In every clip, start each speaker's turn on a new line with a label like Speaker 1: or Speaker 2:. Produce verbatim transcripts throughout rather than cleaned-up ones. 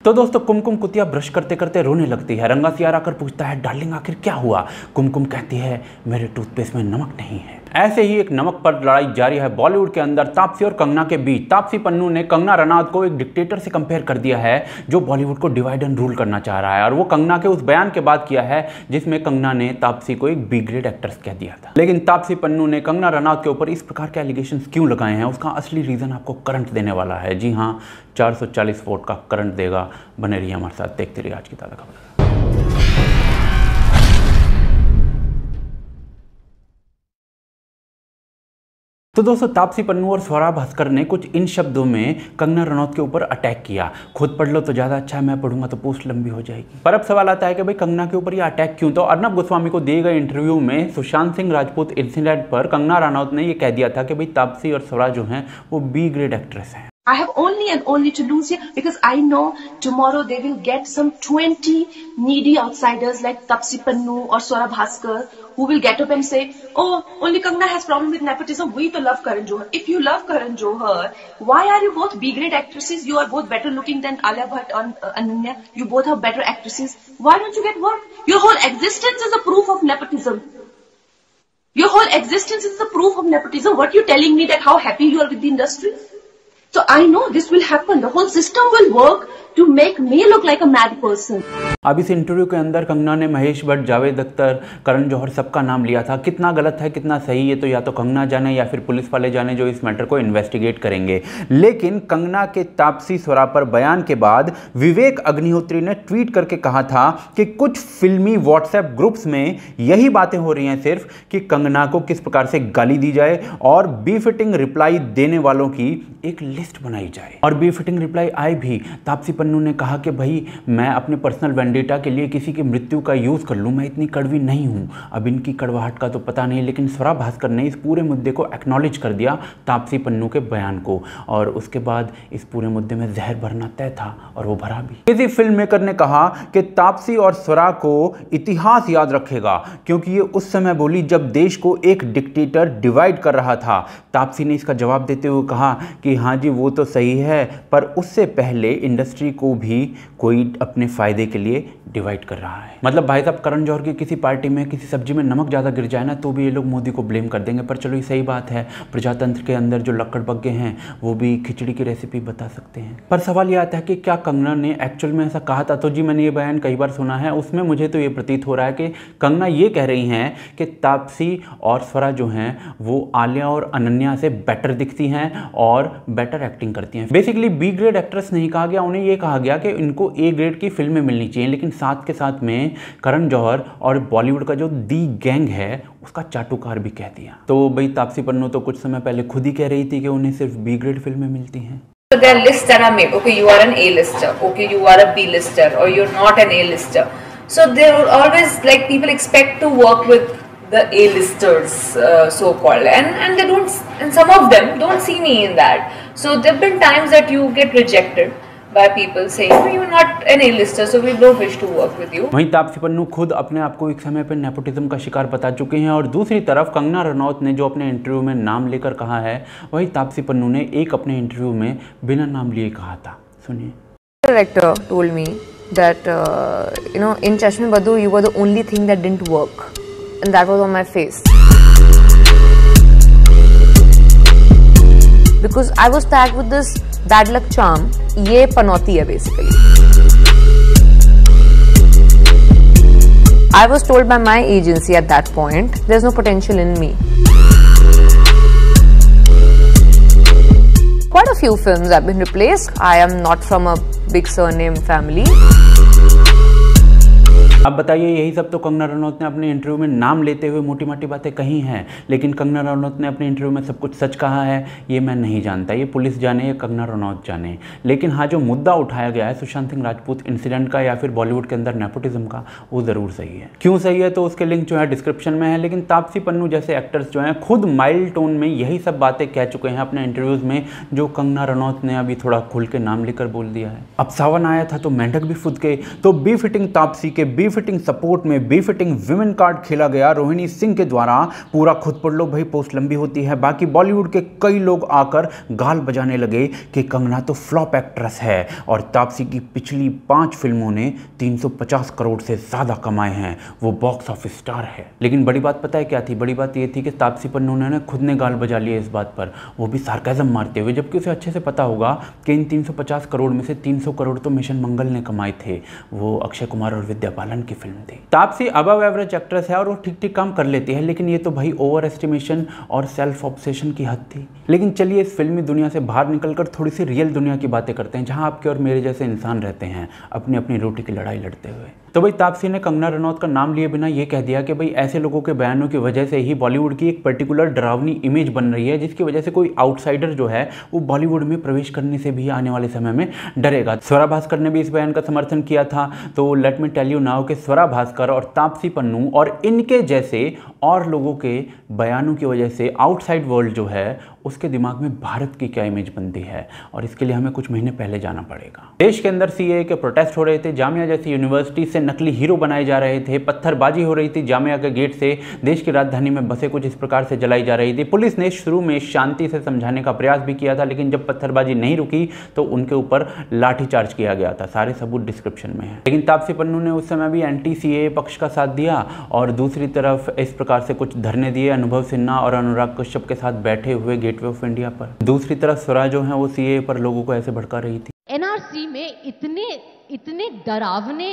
Speaker 1: तो दोस्तों कुमकुम कुतिया ब्रश करते करते रोने लगती है। रंगा सियार आकर पूछता है डार्लिंग आखिर क्या हुआ। कुमकुम कहती है मेरे टूथपेस्ट में नमक नहीं है। ऐसे ही एक नमक पर लड़ाई जारी है बॉलीवुड के अंदर तापसी और कंगना के बीच। तापसी पन्नू ने कंगना रनौत को एक डिक्टेटर से कंपेयर कर दिया है जो बॉलीवुड को डिवाइड एंड रूल करना चाह रहा है, और वो कंगना के उस बयान के बाद किया है जिसमें कंगना ने तापसी को एक बी ग्रेड एक्ट्रेस कह दिया था। लेकिन तापसी पन्नू ने कंगना रनौत के ऊपर इस प्रकार के एलिगेशंस क्यों लगाए हैं, उसका असली रीजन आपको करंट देने वाला है। जी हाँ, चार सौ चालीस वोट का करंट देगा। बने रहिए हमारे साथ, देखते रहिए आज की ताज़ा खबर। तो दोस्तों तापसी पन्नू और स्वरा भास्कर ने कुछ इन शब्दों में कंगना रनौत के ऊपर अटैक किया। खुद पढ़ लो तो ज़्यादा अच्छा है, मैं पढ़ूंगा तो पोस्ट लंबी हो जाएगी। पर अब सवाल आता है कि भाई कंगना के ऊपर ये अटैक क्यों। तो अर्नब गोस्वामी को दिए गए इंटरव्यू में सुशांत सिंह राजपूत इंसिडेंट पर कंगना रनौत ने ये कह दिया था कि भाई तापसी और स्वरा जो हैं वो बी ग्रेड एक्ट्रेस हैं।
Speaker 2: I have only and only to lose here because I know tomorrow they will get some twenty needy outsiders like Taapsee Pannu or Swara Bhaskar who will get up and say, oh, only Kangna has problem with nepotism. We to love Karan Johar. If you love Karan Johar, why are you both B-grade actresses? You are both better looking than Alia Bhatt and uh, Ananya. You both are better actresses. Why don't you get work? Your whole existence is a proof of nepotism. Your whole existence is a proof of nepotism. What you telling me that how happy you are with the industry? So I know this will happen. The whole system will work to make me look like a mad person.
Speaker 1: अब इस interview के अंदर कंगना ने महेश भट्ट, जावेद अख्तर, करण जौहर सबका नाम लिया था। कितना गलत है कितना सही है तो या तो कंगना जाने या फिर पुलिस वाले जाने जो इस मैटर को इन्वेस्टिगेट करेंगे। लेकिन कंगना के तापसी स्वरा पर बयान के बाद विवेक अग्निहोत्री ने ट्वीट करके कहा था कि कुछ फिल्मी व्हाट्सएप ग्रुप्स में यही बातें हो रही हैं सिर्फ कि कंगना को किस प्रकार से गाली दी जाए और बी फिटिंग रिप्लाई देने वालों की एक लिस्ट बनाई जाए। और बी फिटिंग रिप्लाई आए भी। तापसी पन्नू ने कहा कि भाई मैं अपने पर्सनल वेंडेटा के लिए किसी की मृत्यु का यूज कर लूं, मैं इतनी कड़वी नहीं हूं। अब इनकी कड़वाहट का तो पता नहीं, लेकिन स्वरा भास्कर ने इस पूरे मुद्दे को एक्नॉलेज कर दिया तापसी पन्नू के बयान को, और उसके बाद इस पूरे मुद्दे में जहर भरना तय था और वो भरा भी। किसी फिल्म मेकर ने कहा कि तापसी और स्वरा को इतिहास याद रखेगा क्योंकि ये उस समय बोली जब देश को एक डिक्टेटर डिवाइड कर रहा था। तापसी ने इसका जवाब देते हुए कहा कि हाँ जी वो तो सही है, पर उससे पहले इंडस्ट्री को भी कोई अपने फायदे के लिए डिवाइड कर रहा है। मतलब भाई साहब करण जौहर की किसी पार्टी में किसी सब्जी में नमक ज़्यादा गिर जाए ना तो भी ये लोग मोदी को ब्लेम कर देंगे। पर चलो ये सही बात है, प्रजातंत्र के अंदर जो लक्कड़ बग्गे हैं वो भी खिचड़ी की रेसिपी बता सकते हैं। पर सवाल ये आता है कि क्या कंगना ने एक्चुअल में ऐसा कहा था। तो जी मैंने ये बयान कई बार सुना है, उसमें मुझे तो ये प्रतीत हो रहा है कि कंगना ये कह रही हैं कि तापसी और स्वरा जो हैं वो आलिया और अनन्या से बेटर दिखती हैं और बेटर एक्टिंग करती हैं। बेसिकली बी ग्रेड एक्ट्रेस नहीं कहा गया, उन्हें ये कहा गया कि इनको ए ग्रेड की फिल्में मिलनी चाहिए। लेकिन साथ के साथ में करण जौहर और बॉलीवुड का जो दी गैंग है उसका चाटुकार भी कह दिया। तो भाई तापसी पन्नू तो कुछ समय पहले खुद ही कह रही थी कि उन्हें सिर्फ बी ग्रेड फिल्में मिलती हैं।
Speaker 3: So there are lists that are made. Okay, you are an A-lister. Okay, you are a B-lister, or you're not an A-lister. So there are always like people expect to work with the A-listers, uh, so-called, and and they don't, and some of them don't see me in that. So there have been times that you get rejected by people saying no, you're not an A-lister, so we don't wish to work with you.
Speaker 1: वहीं तापसी पन्नू खुद अपने आप को एक समय पर nepotism का शिकार बता चुके हैं, और दूसरी तरफ कंगना रनौत ने जो अपने इंटरव्यू में नाम लेकर कहा है वही तापसी पन्नू ने एक अपने इंटरव्यू में बिना नाम लिए कहा था। सुनिए।
Speaker 4: Director told me that uh, you know in Chashme Badhu you were the only thing that didn't work, and that was on my face because I was tagged with this bad luck charm. ये पनौती है basically. I was told by my agency at that point there's no potential in me. Quite a few films have been replaced. I am not from a big surname family.
Speaker 1: अब बताइए, यही सब तो कंगना रनौत ने अपने interview में नाम लेते हुए मोटी मोटी बातें कही हैं, लेकिन कंगना रनौत ने अपने इंटरव्यू में सब कुछ सच कहा है ये मैं नहीं जानता, ये पुलिस जाने या कंगना रनौत जाने। लेकिन हाँ, जो मुद्दा उठाया गया है सुशांत सिंह राजपूत इंसिडेंट का या फिर बॉलीवुड के अंदर नेपोटिज्म का, वो ज़रूर सही है। क्यों सही है तो उसके लिंक जो है डिस्क्रिप्शन में है। लेकिन तापसी पन्नू जैसे एक्टर्स जो हैं खुद माइल्ड टोन में यही सब बातें कह चुके हैं अपने इंटरव्यूज़ में जो कंगना रनौत ने अभी थोड़ा खुल के नाम लेकर बोल दिया है। अब सावन आया था तो मेंढक भी फुद के, तो बी फिटिंग तापसी के बी बीफिटिंग सपोर्ट में बीफिटिंग विमेन कार्ड खेला गया रोहिणी सिंह के द्वारा। पूरा खुद पढ़ लो भाई, पोस्ट लंबी होती है। बाकी बॉलीवुड के कई लोग आकर गाल बजाने लगे कि कंगना तो फ्लॉप एक्ट्रेस है और तापसी की पिछली पांच फिल्मों ने तीन सौ पचास करोड़ से ज्यादा कमाए हैं, वो बॉक्स ऑफिस स्टार है। लेकिन बड़ी बात पता है क्या थी? बड़ी बात ये थी कि तापसी पन्नू ने खुद ने गाल बजा लिया इस बात पर, वो भी सार्केज़म मारते हुए, जबकि उसे अच्छे से पता होगा कि इन तीन सौ पचास करोड़ में से तीन सौ करोड़ तो मिशन मंगल ने कमाए थे। वो अक्षय कुमार और विद्या बालन की फिल्म थी। तापसी अबव एवरेज एक्ट्रेस है और वो ठीक ठीक काम कर लेती है, लेकिन ये तो भाई ओवर एस्टिमेशन और सेल्फ ऑब्सेशन की हद थी। लेकिन चलिए इस फिल्मी दुनिया से बाहर निकलकर थोड़ी सी रियल दुनिया की बातें करते हैं, जहां आपके और मेरे जैसे इंसान रहते हैं अपनी अपनी रोटी की लड़ाई लड़ते हुए। तो भाई तापसी ने कंगना रनौत का नाम लिए बिना ये कह दिया कि भाई ऐसे लोगों के बयानों की वजह से ही बॉलीवुड की एक पर्टिकुलर डरावनी इमेज बन रही है, जिसकी वजह से कोई आउटसाइडर जो है वो बॉलीवुड में प्रवेश करने से भी आने वाले समय में डरेगा। स्वरा भास्कर ने भी इस बयान का समर्थन किया था। तो let me tell you now कि स्वरा भास्कर और तापसी पन्नू और इनके जैसे और लोगों के बयानों की वजह से आउटसाइड वर्ल्ड जो है उसके दिमाग में भारत की क्या इमेज बनती है, और इसके लिए हमें कुछ महीने पहले जाना पड़ेगा। देश के अंदर सीएए के प्रोटेस्ट हो रहे थे, जामिया जैसी यूनिवर्सिटी से नकली हीरो बनाए जा रहे थे, पत्थरबाजी हो रही थी जामिया के गेट से, देश की राजधानी में बसें कुछ इस प्रकार से जलाई जा रही थी। पुलिस ने शुरू में शांति से समझाने का प्रयास भी किया था, लेकिन जब पत्थरबाजी नहीं रुकी तो उनके ऊपर लाठीचार्ज किया गया था। सारे सबूत डिस्क्रिप्शन में है। लेकिन तापसी पन्नू ने उस समय भी एंटी सीएए पक्ष का साथ दिया और दूसरी तरफ इस प्रकार से कुछ धरने दिए अनुभव सिन्हा और अनुराग कश्यप के साथ बैठे हुए गेटवे ऑफ इंडिया पर। दूसरी तरफ स्वरा जो है वो सीएए पर लोगों को ऐसे भड़का रही थी।
Speaker 5: एनआरसी में इतने इतने डरावने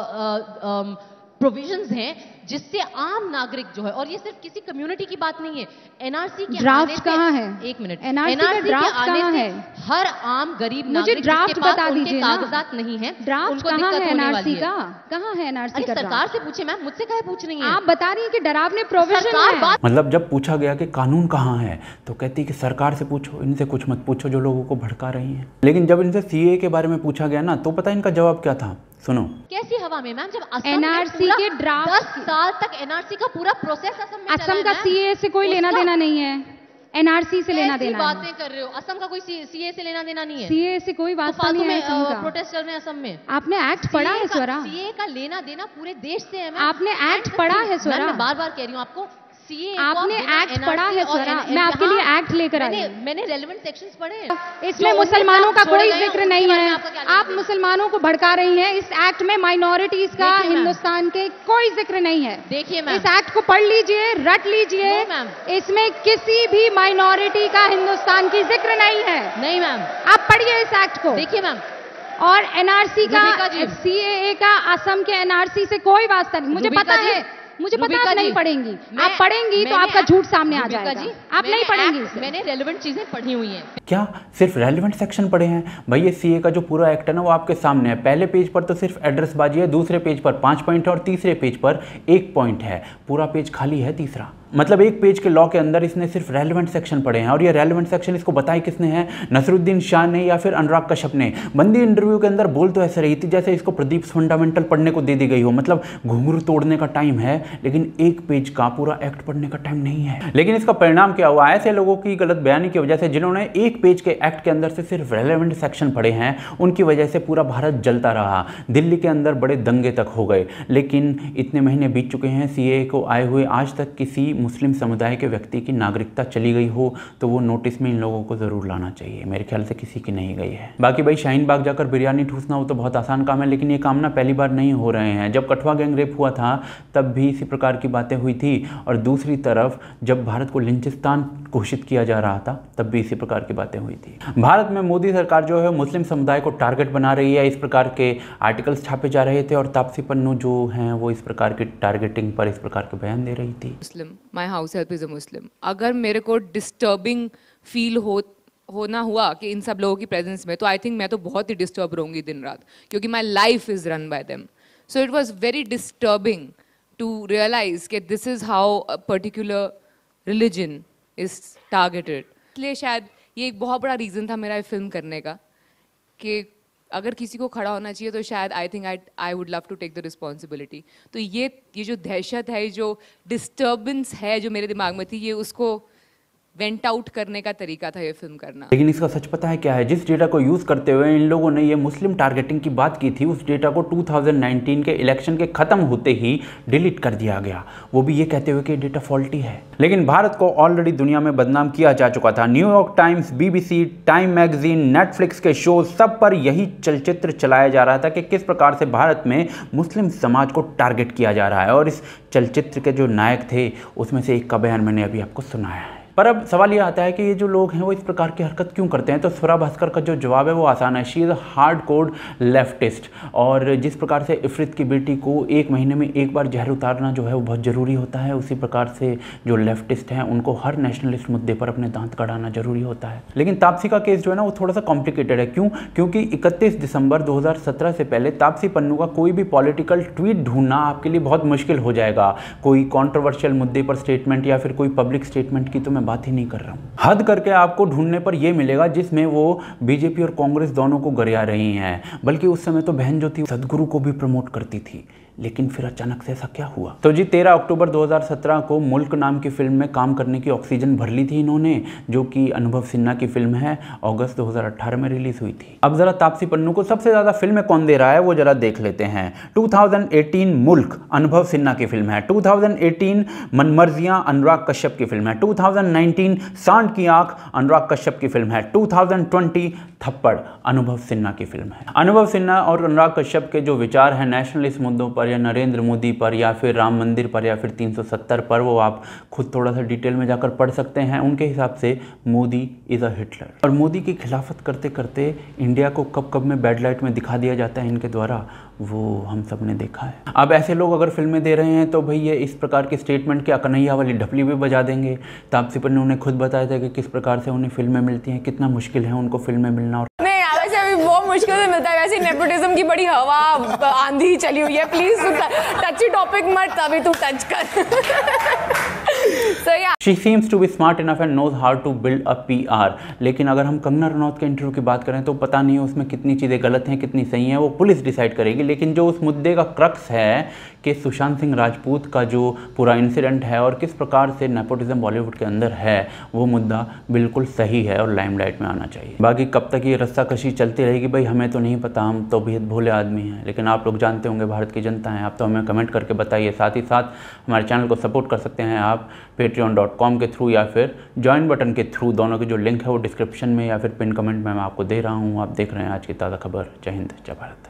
Speaker 5: प्रोविजंस हैं जिससे आम नागरिक जो है, और ये सिर्फ किसी कम्युनिटी की बात नहीं है, एनआरसी के
Speaker 6: ड्राफ्ट कहाँ है?
Speaker 5: एक मिनट,
Speaker 6: एनआरसी का ड्राफ्ट कहाँ है?
Speaker 5: हर आम गरीब
Speaker 6: मुझे
Speaker 5: नागरिक
Speaker 6: ड्राफ्ट
Speaker 5: जिसके पास
Speaker 6: बता
Speaker 5: उनके
Speaker 6: दीजिए ना।
Speaker 5: कागजात नहीं है,
Speaker 6: ड्राफ्ट
Speaker 5: उनको
Speaker 6: कहाँ
Speaker 5: दिक्कत
Speaker 6: है
Speaker 5: होने
Speaker 6: एनआरसी
Speaker 5: वाली है।
Speaker 6: का? कहाँ है एनआरसी का?
Speaker 5: सरकार से पूछे मैम, मुझसे काहे पूछ रही हैं?
Speaker 6: आप बता रही हैं कि डरावने प्रोविजन है।
Speaker 1: मतलब जब पूछा गया कि कानून कहाँ है तो कहती कि सरकार से पूछो, इनसे कुछ मत पूछो जो लोगों को भड़का रही हैं। लेकिन जब इनसे सीएए के बारे में पूछा गया ना तो पता इनका जवाब क्या था? सुनो।
Speaker 5: कैसी हवा में मैम, जब असम
Speaker 6: एनआरसी के ड्राफ्ट
Speaker 5: दस साल तक एनआरसी का पूरा प्रोसेस असम में
Speaker 6: असम का सीए से कोई लेना देना नहीं है, एनआरसी से लेना देना है।
Speaker 5: बातें कर रहे हो, असम का कोई सीए से लेना देना नहीं है।
Speaker 6: सीए से कोई वास्ता नहीं है असम का।
Speaker 5: प्रोटेस्ट चल रहे हैं असम में।
Speaker 6: आपने एक्ट पढ़ा है स्वरा?
Speaker 5: सीए का लेना देना पूरे देश से है।
Speaker 6: आपने एक्ट पढ़ा है स्वरा?
Speaker 5: मैं बार बार कह रही हूँ आपको, सीए
Speaker 6: आपने एक्ट पढ़ा है स्वरा? मैं आपके लिए एक्ट लेकर आई हूँ।
Speaker 5: मैंने रेलेवेंट सेक्शंस पढ़े हैं।
Speaker 6: इसमें मुसलमानों का कोई जिक्र नहीं है। आप मुसलमानों को भड़का रही हैं। इस एक्ट में माइनॉरिटीज का हिंदुस्तान के कोई जिक्र नहीं है।
Speaker 5: देखिए मैम,
Speaker 6: इस एक्ट को पढ़ लीजिए, रट लीजिए। इसमें किसी भी माइनॉरिटी का हिंदुस्तान की जिक्र नहीं है।
Speaker 5: नहीं मैम,
Speaker 6: आप पढ़िए इस एक्ट को।
Speaker 5: देखिए मैम,
Speaker 6: और एनआरसी का, सीएए का असम के एनआरसी से कोई वास्ता नहीं। मुझे पता है, मुझे पता है आप नहीं पढ़ेंगी। आप पढ़ेंगी तो आपका झूठ सामने आ जाएगा। जी, आप नहीं पढ़ेंगी।
Speaker 5: मैंने रेलेवेंट चीजें पढ़ी हुई हैं।
Speaker 1: क्या सिर्फ रेलेवेंट सेक्शन पढ़े हैं? भाई ये सीए का जो पूरा एक्ट है ना वो आपके सामने है। पहले पेज पर तो सिर्फ एड्रेस बाजी है, दूसरे पेज पर पांच पॉइंट है और तीसरे पेज पर एक पॉइंट है। पूरा पेज खाली है तीसरा। मतलब एक पेज के लॉ के अंदर इसने सिर्फ रेलेवेंट सेक्शन पढ़े हैं। और ये रेलेवेंट सेक्शन इसको बताए किसने है? नसरुद्दीन शाह ने या फिर अनुराग कश्यप ने। बंदी इंटरव्यू के अंदर बोल तो ऐसे रही थी जैसे इसको प्रदीप फंडामेंटल पढ़ने को दे दी गई हो। मतलब घुंघरू तोड़ने का टाइम है लेकिन एक पेज का पूरा एक्ट पढ़ने का टाइम नहीं है। लेकिन इसका परिणाम क्या हुआ? ऐसे लोगों की गलत बयानी की वजह से जिन्होंने एक पेज के एक्ट के अंदर से सिर्फ रेलेवेंट सेक्शन पढ़े हैं, उनकी वजह से पूरा भारत जलता रहा। दिल्ली के अंदर बड़े दंगे तक हो गए। लेकिन इतने महीने बीत चुके हैं सीएए को आए हुए, आज तक किसी मुस्लिम समुदाय के व्यक्ति की नागरिकता चली गई हो तो वो नोटिस में इन लोगों को जरूर लाना चाहिए। मेरे ख्याल से किसी की नहीं गई है। बाकी भाई शाहीन बाग जाकर बिरयानी ठूसना हो तो बहुत आसान काम है, लेकिन ये काम ना पहली बार नहीं हो रहे हैं। जब कठुआ गैंग रेप हुआ था तब भी इसी प्रकार की बातें हुई थी, और दूसरी तरफ जब भारत को लिंचिस्तान घोषित किया जा रहा था तब भी इसी प्रकार की बातें हुई थी। भारत में मोदी सरकार जो है मुस्लिम समुदाय को टारगेट बना रही है। इस प्रकार के आर्टिकल्स छापे जा रहे थे और तापसी पन्नू जो हैं वो इस प्रकार की टारगेटिंग पर इस प्रकार के बयान दे रही थी।
Speaker 7: Muslim, my house help is a Muslim. अगर मेरे को डिस्टर्बिंग फील हो होना हुआ कि इन सब लोगों की प्रेजेंस में, तो आई थिंक मैं तो बहुत ही डिस्टर्ब रहूंगी दिन रात, क्योंकि my life is run by them. So it was very disturbing to realise कि this is how a particular religion is targeted. इसलिए शायद ये एक बहुत बड़ा रीज़न था मेरा फिल्म करने का, कि अगर किसी को खड़ा होना चाहिए तो शायद I think I I would love to take the responsibility. तो ये ये जो दहशत है, जो डिस्टर्बेंस है जो मेरे दिमाग में थी, ये उसको वेंट आउट करने का तरीका था ये फिल्म करना।
Speaker 1: लेकिन इसका सच पता है क्या है? जिस डेटा को यूज़ करते हुए इन लोगों ने ये मुस्लिम टारगेटिंग की बात की थी, उस डेटा को दो हज़ार उन्नीस के इलेक्शन के खत्म होते ही डिलीट कर दिया गया, वो भी ये कहते हुए कि डेटा फॉल्टी है। लेकिन भारत को ऑलरेडी दुनिया में बदनाम किया जा चुका था। New York Times, BBC, Time magazine, Netflix के शो, सब पर यही चलचित्र चलाया जा रहा था कि किस प्रकार से भारत में मुस्लिम समाज को टारगेट किया जा रहा है। और इस चलचित्र के जो नायक थे उसमें से एक का बयान मैंने अभी आपको सुनाया है। पर अब सवाल ये आता है कि ये जो लोग हैं वो इस प्रकार की हरकत क्यों करते हैं? तो स्वरा भास्कर का जो जवाब है वो आसान है। She is a hard core leftist. और जिस प्रकार से इफरीत की बेटी को एक महीने में एक बार जहर उतारना जो है वो बहुत ज़रूरी होता है, उसी प्रकार से जो लेफ्टिस्ट हैं उनको हर नेशनलिस्ट मुद्दे पर अपने दांत कड़ाना जरूरी होता है। लेकिन तापसी का केस जो है ना वो थोड़ा सा कॉम्प्लिकेटेड है। क्यों? क्योंकि इकतीस दिसंबर दो हज़ार सत्रह से पहले तापसी पन्नू का कोई भी पॉलिटिकल ट्वीट ढूंढना आपके लिए बहुत मुश्किल हो जाएगा। कोई कॉन्ट्रोवर्शियल मुद्दे पर स्टेटमेंट या फिर कोई पब्लिक स्टेटमेंट की तो मैं बात ही नहीं कर रहा हूं। हद करके आपको ढूंढने पर यह मिलेगा जिसमें वो बीजेपी और कांग्रेस दोनों को गरिया रही हैं। बल्कि उस समय तो बहन जो थी सदगुरु को भी प्रमोट करती थी। लेकिन फिर अचानक से ऐसा क्या हुआ? तो जी तेरह अक्टूबर दो हज़ार सत्रह को मुल्क नाम की फिल्म में काम करने की ऑक्सीजन भर ली थी इन्होंने, जो कि अनुभव सिन्हा की फिल्म है, अगस्त दो हज़ार अठारह में रिलीज हुई थी। अब जरा तापसी पन्नू को सबसे ज्यादा फिल्में कौन दे रहा है वो जरा देख लेते हैं। दो हज़ार अठारह मुल्क अनुभव सिन्हा की फिल्म है। दो हज़ार अठारह मनमर्जियां अनुराग कश्यप की फिल्म है। दो हज़ार उन्नीस सांड की आंख अनुराग कश्यप की फिल्म है। दो हज़ार बीस थप्पड़ अनुभव सिन्हा की फिल्म है। अनुभव सिन्हा और अनुराग कश्यप के जो विचार हैं नेशनलिस्ट मुद्दों पर या नरेंद्र मोदी पर या फिर राम मंदिर पर या फिर तीन सौ सत्तर पर, वो आप खुद थोड़ा सा डिटेल में जाकर पढ़ सकते हैं। उनके हिसाब से मोदी इज़ अ हिटलर। और मोदी की खिलाफत करते करते इंडिया को कब कब में बैड लाइट में दिखा दिया जाता है इनके द्वारा, वो हम सब ने देखा है। अब ऐसे लोग अगर फिल्में दे रहे हैं तो भाई ये इस प्रकार की स्टेटमेंट की कन्हैया वाली ढपली भी बजा देंगे। तापसी पन्नू ने खुद बताया था कि किस प्रकार से उन्हें फिल्में मिलती हैं, कितना मुश्किल है उनको फिल्में मिलना। और
Speaker 8: नहीं वैसे अभी बहुत मुश्किल से मिलता है। वैसे नेपोटिज्म की बड़ी हवा आंधी चली हुई है। प्लीज टची टॉपिक मत अभी तू टच कर। So, yeah.
Speaker 1: She seems to be smart enough and knows how to build a P R। लेकिन अगर हम कंगना रनौत के इंटरव्यू की बात करें तो पता नहीं है उसमें कितनी चीज़ें गलत हैं कितनी सही हैं, वो पुलिस डिसाइड करेगी। लेकिन जो उस मुद्दे का क्रक्स है कि सुशांत सिंह राजपूत का जो पूरा इंसिडेंट है और किस प्रकार से नेपोटिज्म बॉलीवुड के अंदर है, वो मुद्दा बिल्कुल सही है और लाइमलाइट में आना चाहिए। बाकी कब तक ये रस्साकशी चलती रहेगी भाई हमें तो नहीं पता, हम तो बेहद भोले आदमी हैं। लेकिन आप लोग जानते होंगे, भारत की जनता है, आप तो हमें कमेंट करके बताइए। साथ ही साथ हमारे चैनल को सपोर्ट कर सकते हैं आप पेट्रियन डॉट कॉम के थ्रू या फिर ज्वाइन बटन के थ्रू। दोनों की जो लिंक है वो डिस्क्रिप्शन में या फिर पिन कमेंट में मैं आपको दे रहा हूँ। आप देख रहे हैं आज की ताज़ा खबर। जय हिंद, जय भारत।